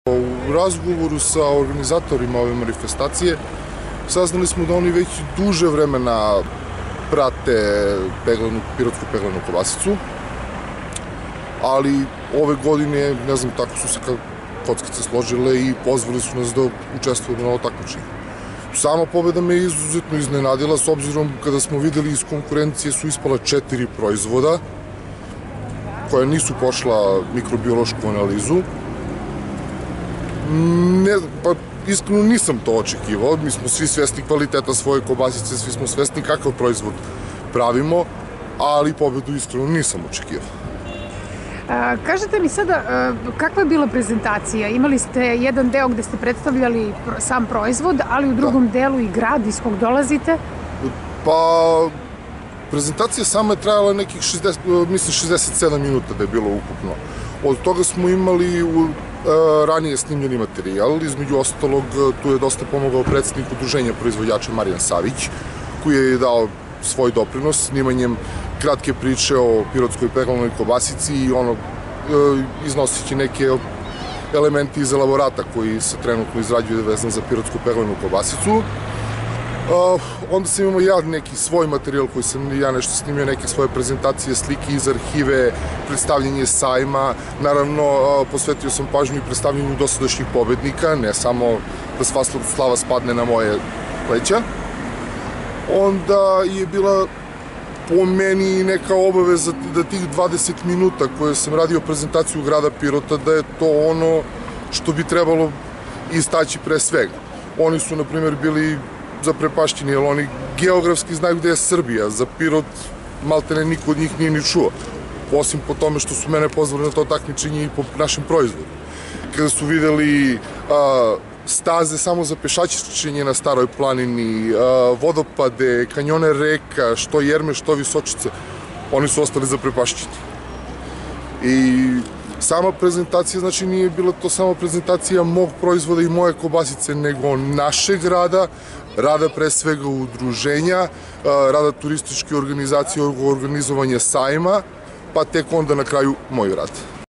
U razgovoru sa organizatorima ove manifestacije saznali smo da oni već duže vremena prate pirotsku peglanu kobasicu, ali ove godine, ne znam, tako su se kockice složile i pozvali su nas da učestvujemo na ovo takmičenje. Sama pobeda me izuzetno iznenadila, s obzirom kada smo videli iz konkurencije su ispala 4 proizvoda koja nisu pošla mikrobiološku analizu. Iskreno nisam to očekivao, mi smo svi svesni kvaliteta svoje kobasice, svi smo svesni kakav proizvod pravimo, ali pobedu iskreno nisam očekivao. Kažete mi sada, kakva je bila prezentacija? Imali ste jedan deo gde ste predstavljali sam proizvod, ali u drugom delu i grad iz kog dolazite? Pa, prezentacija sama je trajala nekih 67 minuta da je bilo ukupno. Od toga smo imali ranije snimljeni materijal, između ostalog tu je dosta pomogao predsednik udruženja proizvođača Marijan Savić, koji je dao svoj doprinos snimanjem kratke priče o pirotskoj peglanoj kobasici i iznoseći neke elementi iz elaborata koji se trenutno izrađuje vezan za pirotsku peglanu kobasicu. Onda sam imao ja neki svoj materijal koji sam ja nešto snimio, neke svoje prezentacije, slike iz arhive, predstavljanje sajma. Naravno, posvetio sam pažnju i predstavljanju dosadašnjih pobednika, ne samo da sva slava spadne na moje pleća. Onda je bila po meni neka obaveza da tih 20 minuta koje sam radio prezentaciju grada Pirota, da je to ono što bi trebalo istaći pre svega. Oni su, na primjer, bili zaprepašćeni, jer oni geografski znaju gde je Srbija, za Pirot maltene niko od njih nije ni čuo, osim po tome što su mene pozvali na to takmičenje i po našem proizvodu. Kada su videli staze samo za pešačenje na Staroj planini, vodopade, kanjone reka, što Jerme, što Visočice, oni su ostali zaprepašćeni. I sama prezentacija, znači, nije bila to samo prezentacija mog proizvoda i moje kobasice, nego našeg rada pre svega udruženja, rada turističke organizacije, organizovanja sajma, pa tek onda na kraju moj rad.